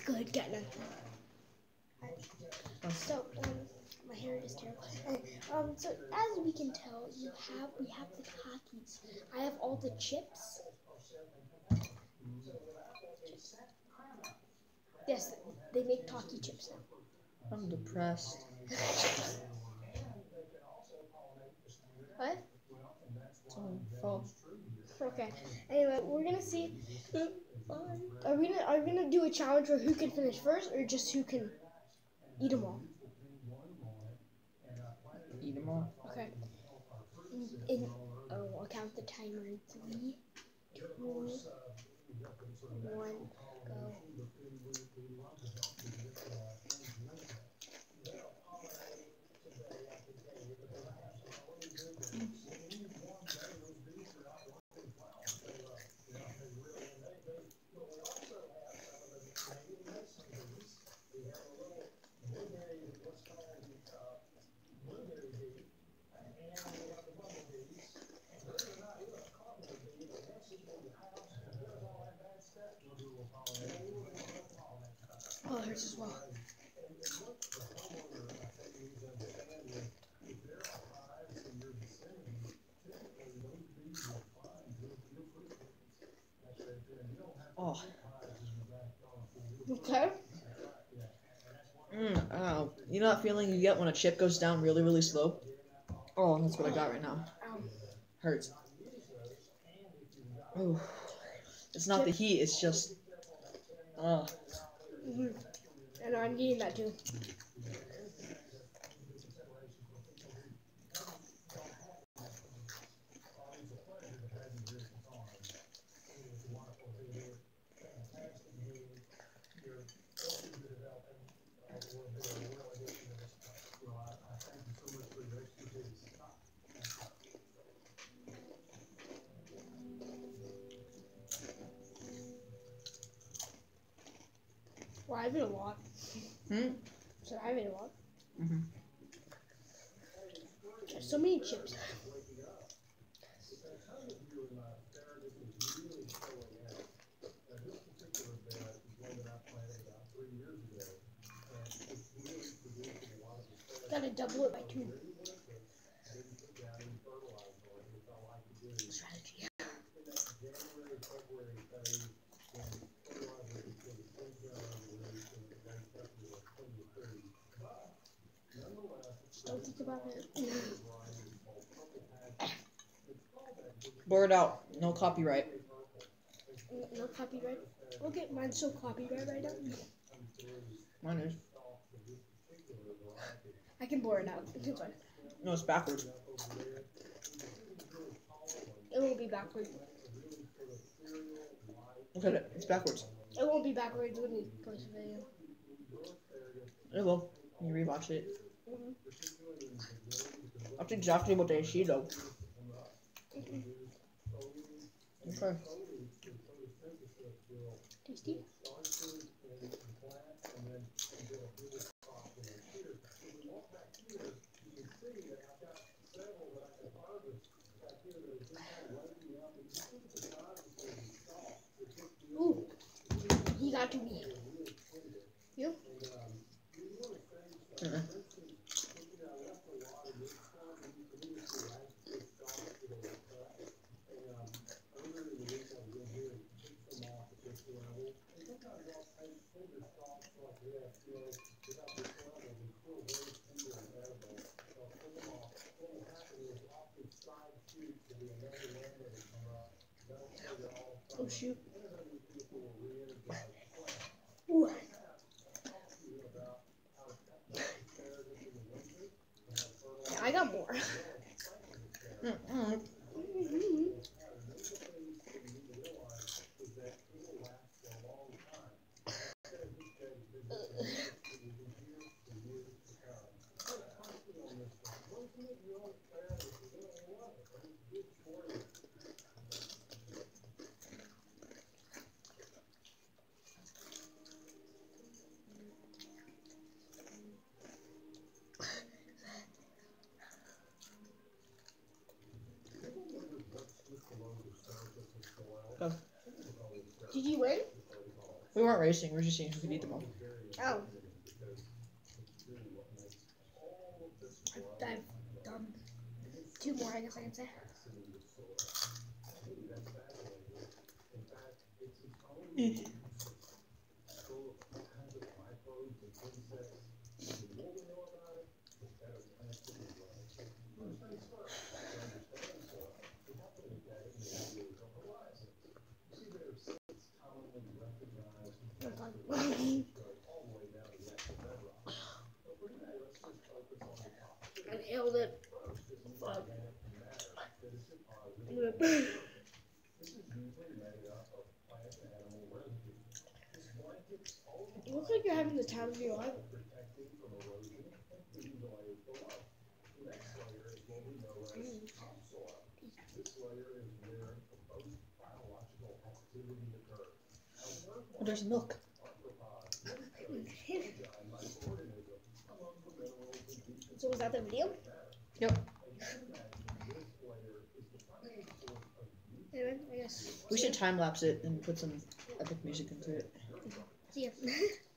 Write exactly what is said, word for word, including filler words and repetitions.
Go ahead, get it. So, um, my hair is terrible. Okay, um, so as we can tell, you have we have the Takis. I have all the chips. Yes, they make Taki chips now. I'm depressed. What? Someone fell. Okay. Anyway, we're gonna see. Are we gonna are we gonna do a challenge for who can finish first, or just who can eat them all? Eat them all. Okay. In, in oh, I'll count the timer in three, two, one, go. Oh, it hurts as well. Oh. Okay. Mm, ow. You know that feeling you get when a chip goes down really, really slow? Oh, that's what I got right now. Ow. Hurts. Oh. It's not the heat, it's just... Oh. Mm-hmm. I know, I'm eating that too. Well, I've been a lot. Hmm? So I've been a lot. Mm-hmm. There's so many chips. Gotta double it by two. Strategy. Don't think about it. Blur it out. No copyright. No, no copyright. Okay, mine's so copyright right now. Mine is. I can blur it out. It's fine. No, it's backwards. It won't be backwards. Look at it. It's backwards. It won't be backwards when you post a video. It will. You rewatch it. Mm-hmm. That's exactly what they see, though. Mm-hmm. Okay. Tasty. Ooh, he got to me. You? Uh-uh. Oh shoot. Ooh. Yeah, I got more. Mm-mm. Mm-hmm. weren't racing. We were just seeing who could eat them all. Oh. I've, I've done two more, I guess I can say. Mm. I nailed it. Fuck. It looks like you're having the time of your life. Oh, there's milk. So was that the video? Yep. Anyway, I guess. We should time lapse it and put some epic music into it. See ya.